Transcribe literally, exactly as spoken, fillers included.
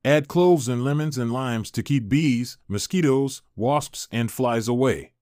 Add cloves and lemons and limes to keep bees, mosquitoes, wasps, and flies away.